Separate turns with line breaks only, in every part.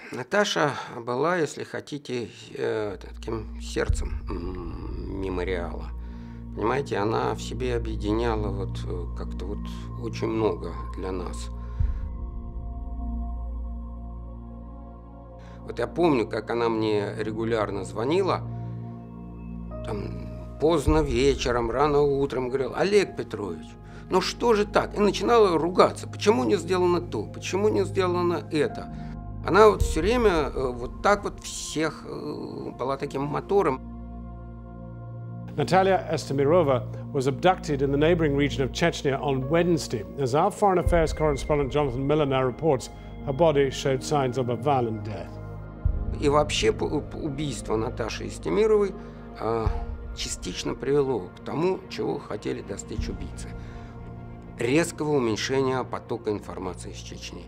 Наташа была, если хотите, таким сердцем мемориала. Понимаете, она в себе объединяла вот как-то вот очень много для нас. Вот я помню, как она мне регулярно звонила, там, поздно вечером, рано утром, говорила: Олег Петрович, ну что же так? И начинала ругаться, почему не сделано то, почему не сделано это. Она вот все время вот так вот всех была таким мотором.
Natasha Estemirova was abducted in the neighbouring region of Chechnya on Wednesday. As our Foreign Affairs correspondent Jonathan Miller now reports, her body showed signs of a violent death.
И вообще убийство Наташи Естемировой частично привело к тому, чего хотели достичь убийцы. Резкого уменьшения потока информации из Чечни.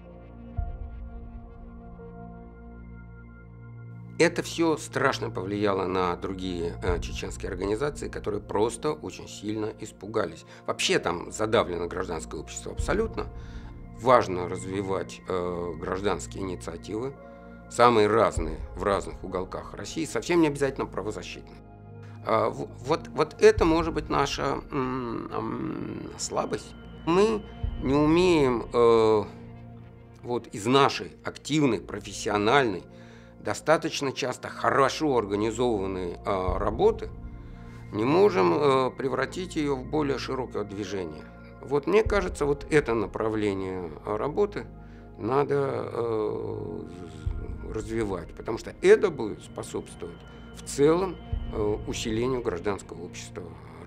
Это все страшно повлияло на другие чеченские организации, которые просто очень сильно испугались. Вообще там задавлено гражданское общество абсолютно. Важно развивать гражданские инициативы, самые разные в разных уголках России, совсем не обязательно правозащитные. Вот это может быть наша слабость. Мы не умеем вот из нашей активной, профессиональной, достаточно часто хорошо организованной работы не можем превратить ее в более широкое движение. Вот мне кажется, вот это направление работы надо развивать, потому что это будет способствовать в целом усилению гражданского общества